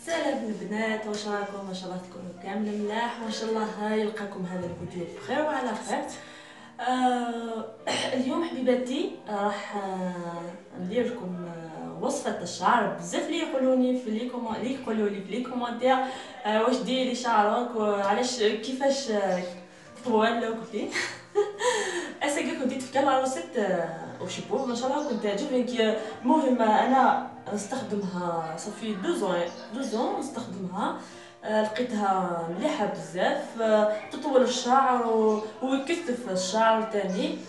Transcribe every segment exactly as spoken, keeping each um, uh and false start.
سلام البنات، واش راكم؟ ما شاء الله تكونوا كامل ملاح، وان شاء الله يلقاكم هذا الفيديو بخير وعلى خير. آه اليوم حبيباتي راح آه ندير لكم آه وصفه الشعر. بزاف اللي يقولوني في لي كومون اللي يقولوا لي في لي كومونتير آه واش ديري شعرك وعلاش كيفاش آه طوال لو كنتي اسا كنت تفكر لا روسيت وشوفوا ما شاء الله كنت تعجبني. المهم انا نستخدمها صافي دوزون دوزون نستخدمها. آه، لقيتها مليحه بزاف، آه، تطول الشعر و- ويكثف الشعر تاني.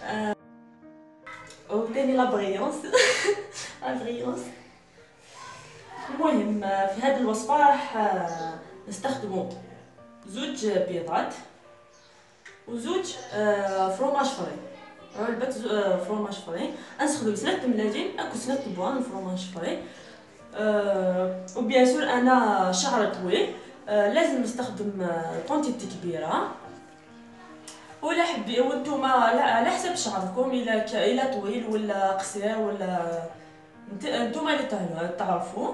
وتاني لا بريونس لا بريونس. المهم آه، في هذه الوصفه راح آه، نستخدموا زوج بيضات وزوج آه، فروماج فري. علبة آه، فروماج فري. نستخدم ثلاث ملاجين اكو ثلاث بوان فروماج فري. أه وبيان سور انا شعر طويل، أه لازم نستخدم آه، كونتيتي كبيره. ولا حبي وانتوما على حسب شعركم، الا ك... الا طويل ولا قصير ولا انت- انتوما اللي تعلو- تعرفوا.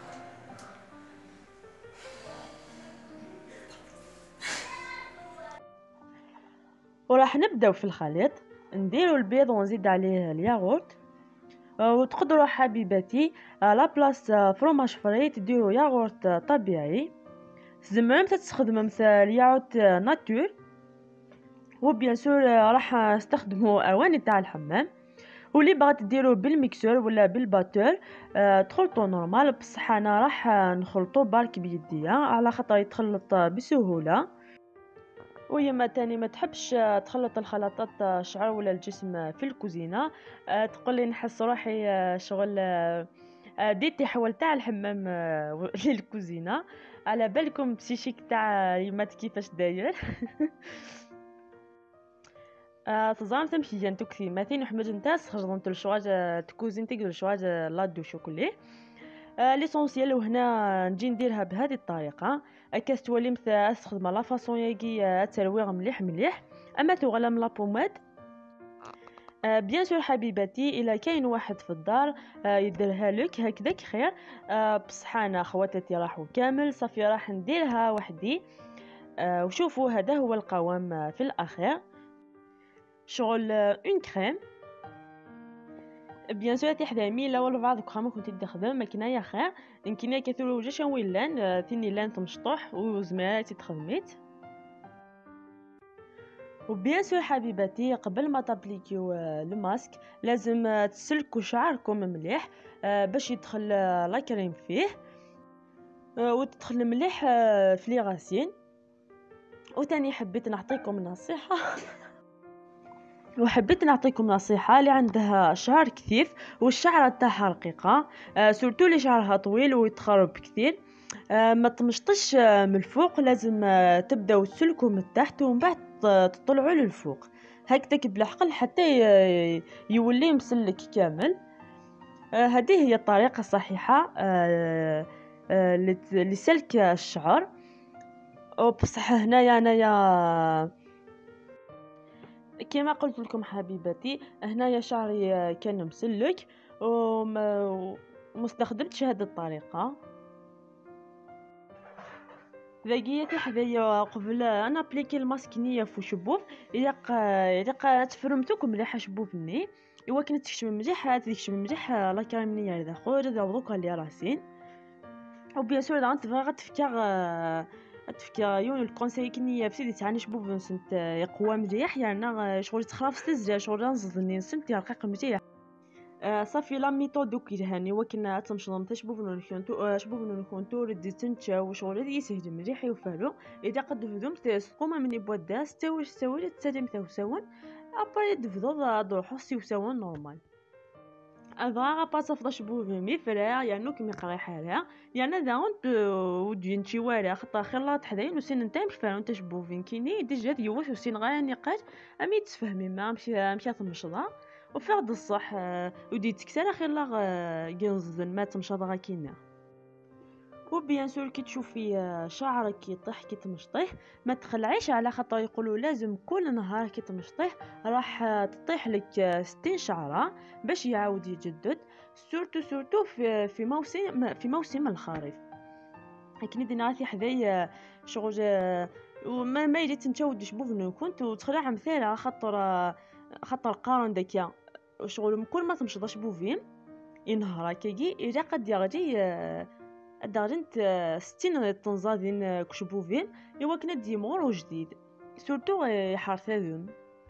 وراح نبداو في الخليط. نديرو البيض ونزيد عليه الياغورت. آه، وتقدروا حبيباتي على بلاص آه، فروماج فري تديروا ياغورت آه، طبيعي. زعما تستخدموا مثل الياغورت آه، ناتور. وبيان سور آه، راح نستخدموا اواني تاع الحمام. واللي بغات ديرو بالميكسور ولا بالباتور آه، تخلطو نورمال. بصح انا راح نخلطو برك بيديا على خاطر يتخلط بسهوله. ويما تاني ما تحبش آه، تخلط الخلطات آه، الشعر ولا الجسم في الكوزينه، آه، تقولي نحس روحي آه، شغل آه، آه، ديتي حول تاع الحمام آه، للكوزينه. على بالكم بسيشيك تاع يمات كيفاش داير. آه، تظام تمشي انتو كثير مثلا حماج نتا خرجت انت الشواج تكوزين تقدر الشواج لا دوشو كله. آه ليسونسيال. وهنا نجي نديرها بهذه الطريقه. اكاس تولي مثل استخدم لا فاصون ياكي ترويغ مليح مليح. اما تغلم لا بوماد. آه بيان سور حبيباتي الا كاين واحد في الدار آه يديرها لك هكذاك خير. آه بصح انا خواتاتي راحوا كامل صافي راح نديرها وحدي. آه وشوفوا هذا هو القوام آه، في الاخير. شغل اون كريم. بيان سور تحدى ميلا ولا بعض كرامه كنت تخدم ماكينه يا خير. يمكن كثيرو وجا شنو لان آه، ثاني لان تمشطوح وزمالات تخدميت. وبيان سور حبيباتي قبل ما تابليكيو آه، الماسك لازم آه، تسلكوا شعركم مليح آه، باش يدخل آه، لا كريم فيه. آه، وتدخل مليح آه، في لي غاسين. وتاني حبيت نعطيكم نصيحه. وحبيت نعطيكم نصيحة اللي عندها شعر كثيف والشعر تاعها رقيقة. آه سورتو اللي شعرها طويل ويتخرب كثير. آه ما تمشطش آه من الفوق. لازم آه تبداو تسلكوا من تحت ومن بعد ت- تطلعوا للفوق هكذاك بالعقل حتى ي- يولي مسلك كامل. آه هذه هي الطريقة الصحيحة آه آه لت- لسلك الشعر. بصح هنايا انايا كما قلت لكم حبيبتي هنايا شعري كان مسلك وما وما استخدمتش هذه الطريقه. ذاقيتي حذايا قبل انا ابليكي الماسك نيه في شبوب. يلق يلق تفرمتكم مليح شبوبني. اوا كنت تكشم مليح تكشم مليح لا كريم نيه اذا خرج اذا دوكا اللي راسين. وبيان سور اذا انت بغا تفكر تفكر يون الكونساي كني بسيدي تاع شبوب نسنت يقوى مليح يعني شغل تخراف ستزرا شغل نزلني نسنت رقيق مليح. آه، صافي لا ميثود دوك هاني وكنا تمشي تشبوب نو كنتو شبوب نو كنتو ردي تنشا وشغل هذه يسهل مليح يوفالو. اذا قد دفدوم تسقوما من بودا ستاوي ستاوي تسالم تاوساون. ابري دفدو دروحو سيوساون نورمال. افا با تفضش بو مي فرا يعني كمي قراي حالها يعني دا اونت ودين شي ولا خطا خلاط حداين وسين نتا مش فاهم انت شبو فين كيني ديجا ديوش وسين غايا نقاش امي تفهمي ما مشي مشات مشضا وفرد الصح ودي تكسر اخي لا جنز ما تمشضا كينا. وبيان سور كي تشوفي آه، شعرك كي يطيح كي تمشطيه ما تخلعيش على خاطر يقولوا لازم كل نهار كي تمشطيه راح آه، تطيح لك آه، ستين شعره باش يعاود يجدد. سورتو سورتو في في موسم في موسم الخريف. لكن دينا غاتي حدايا شغل آه، وما ما يجي تنتاود شبوف انه كنت وتخلع مثال خاطر آه، خاطر قارن داكيا شغل كل ما تمشي شبوفين ينهار كيجي اذا قد يغدي دارنت ستين طنزادين كشبوفين ايوا كنا ديمور جديد سورتو حرثاذون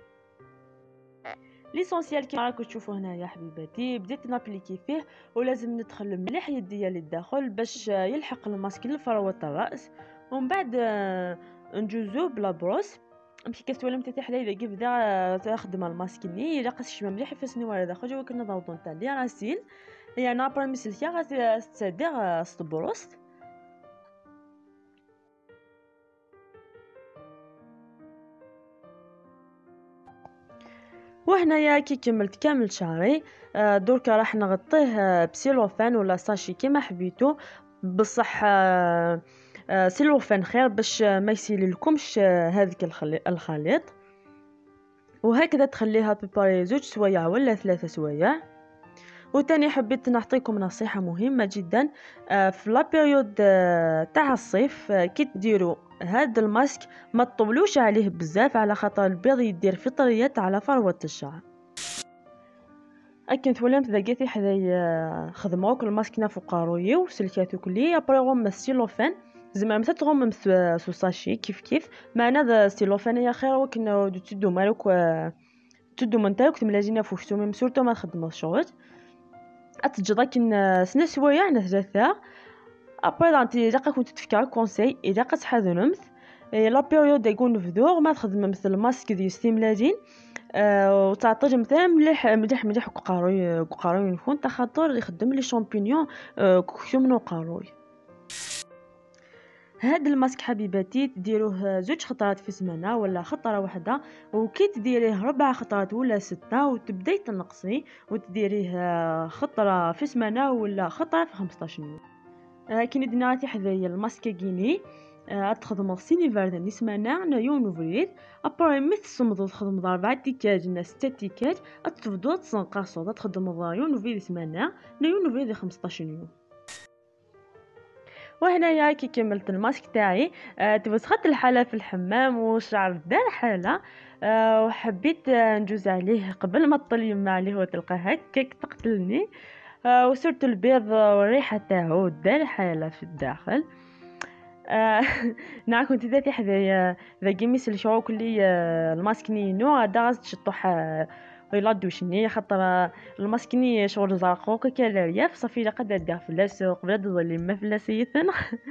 ليسونسيال كيما راكم تشوفوا هنايا حبيباتي بديت نابليكي فيه ولازم ندخل مليح يديا للداخل باش يلحق الماسك لفروه الراس ومن بعد نجوزو بلا بروس مشي كتولم تاع حدا اذا كيف دا تخدم الماسكيني الا قاس مليح يفسني ورا داخل جوا كنا نوضون تاع لي راسين يعني ابرا مسلكيا غتستدير ستبروس. وهنايا كي كملت كامل شعري دركا راح نغطيه بسيلوفان ولا ساشي كيما حبيتو بصح سيلوفان خير باش ما يسيل لكمش هذيك الخليط وهكذا تخليها بباري زوج سوايع ولا ثلاثة سوايع. وتاني حبيت نعطيكم نصيحة مهمة جدا في لا بيريود تاع الصيف كي تديروا هذا الماسك ما تطولوش عليه بزاف على خاطر البيض يدير فطريات على فروة الشعر. اكن تولمت ذاكيتي حدايا خدموك الماسك نافو قاروي وسلكاتو كلي ابري غوم السيلوفان زعما متى تغوم سو ساشي كيف كيف معنا ذا السيلوفان يا خير وكنا تدو مالك تدو من تاعك تملاجينا فوشتو ميم سورتو ما خدمو الشغل اتجدا كن سنة سوايع عنا ثلاثة ابري دانتي اذا كنت تفكر كونساي اذا قتحاذنمت لا بيريود يكون نفذوغ ما تخدم مثل الماسك ديال ستيملاجين أه وتعطيج مثلا مليح مليح مليح قاروي قاروي نكون تخاطر يخدم لي شامبينيون أه كوكيومنو قاروي. هاد الماسك حبيباتي تديروه زوج خطرات في السمانه ولا خطره واحده وكي تديريه ربع خطرات ولا ستة وتبداي تنقصي وتديريه خطره في السمانه ولا خطره في خمسطاش يوم. أه كي نديراتي حذايا الماسك كيني أه تخدم سينيفر ذا نسمانا نيون وفريد ابري ميت صمدو تخدم أربعة تيكات نا ستة تيكات تفضو تنقصو تخدم ضايون وفريد سمانا نيون وفريد خمسطاش يوم. وهنايا كي كملت الماسك تاعي أه تبسخت الحاله في الحمام وشعر دار حاله أه وحبيت نجوز عليه قبل ما تطلي مع عليه وتلقى هكاك تقتلني أه وصرت البيض والريحه تاعو دار حاله في الداخل. آه نعم كنت ذاتي حذايا ذا جيميس الشعور كلي الماسكني نوع داغز تشطح ويلادو شني خاطر الماسكني شغل زرقو كالا رياف صافي لقد دار فلاس قبل تظلي ما فلاس يثن.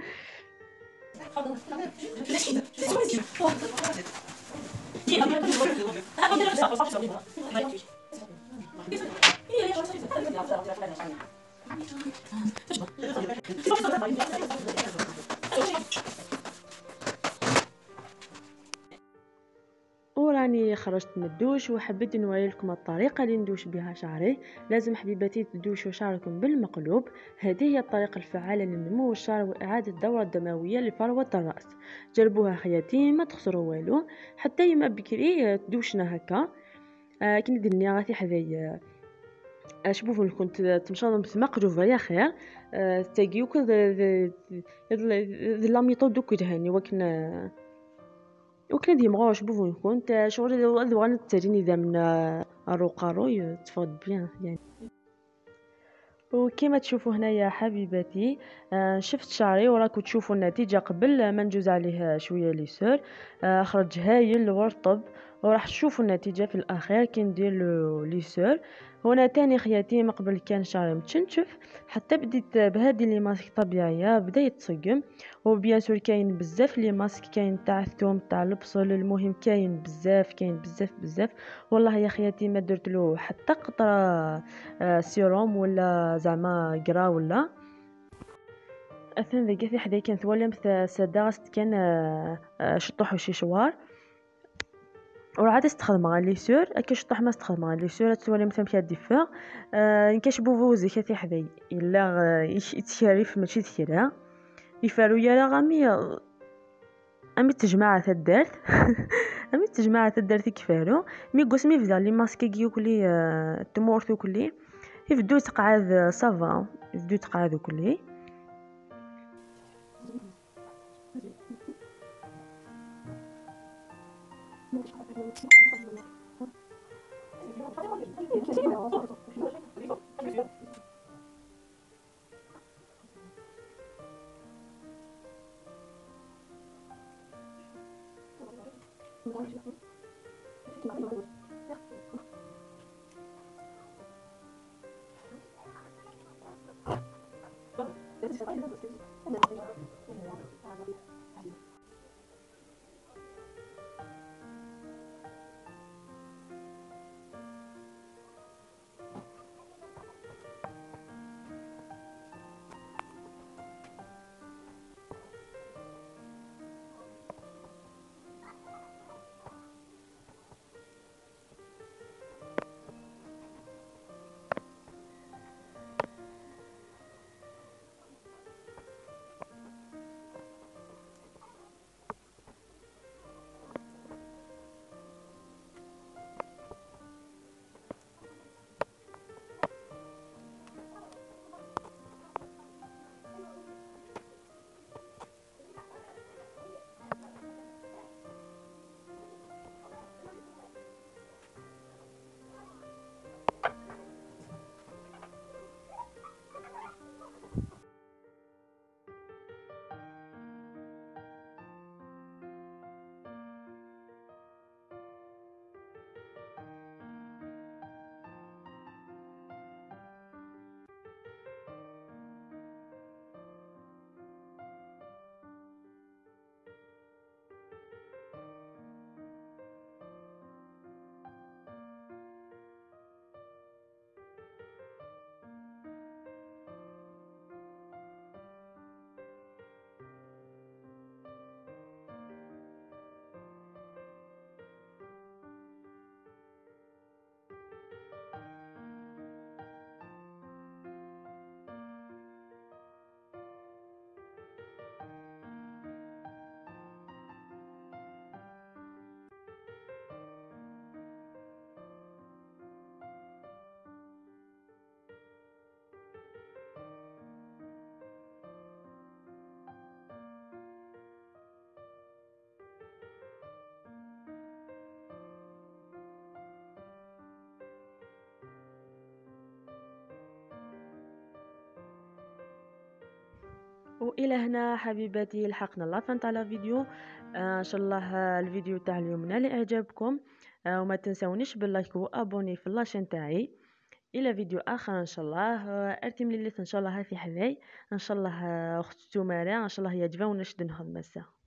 وراني خرجت من الدوش وحبيت نوري لكم الطريقه اللي ندوش بها شعري. لازم حبيباتي تدوشوا شعركم بالمقلوب، هذه هي الطريقه الفعاله لنمو الشعر واعاده الدوره الدمويه لفروه الراس. جربوها خياتي ما تخسروا والو حتى يما بكري تدوشنا هكا. آه كي ندير غاتي حذايا اشوفوا كنت تمشاو مقلوبه يا خير أه تاقيو كذا لا ميثود دوك يدهني وكنا وكنا دي مغاوش بوفو كنت شغل وانا تريني ذا من الرقارو تفض بيان يعني. وكما تشوفوا هنا يا حبيباتي آه شفت شعري وراكم تشوفوا النتيجه قبل ما نجوز عليه شويه ليسور آه خرج هايل ورطب وراح تشوفوا النتيجه في الاخير كي ندير ليسور. هنا تاني خياتي من قبل كان شعري متشنشف حتى بديت بهذه لي ماسك طبيعيه بدا يتسقم. وبيان سور كاين بزاف لي ماسك كاين تاع الثوم تاع البصل المهم كاين بزاف كاين بزاف بزاف والله يا خياتي ما درت له حتى قطره آه سيروم ولا زعما قرا ولا اثن ذاك في حدا كان ثولم سداغست كان آه شطوح وشي شوار وعاد استخدم غا لي سور اكي شطح ما استخدم غا لي سور تولي مثلا كي ديفا آه نكشبو فوزي كثي حداي الا يتشارف ماشي تكرا يفارو يا غامي امي تجمع تدارت امي تجمع تدارت كفارو مي قسمي في لي ماسك كيو كلي آه تمورثو كلي يفدو تقعد صافا يفدو تقعد كلي والى هنا حبيباتي لحقنا لافان تاع لا فيديو. آه ان شاء الله آه، الفيديو تاع اليوم نال اعجابكم. آه وما تنسونيش باللايك وابوني في اللاشين تاعي. الى فيديو اخر ان شاء الله. آه ارتم لي ان شاء الله في حذاي ان شاء الله. آه، اخت سمارة ان شاء الله يجبون نشد نهض مسا.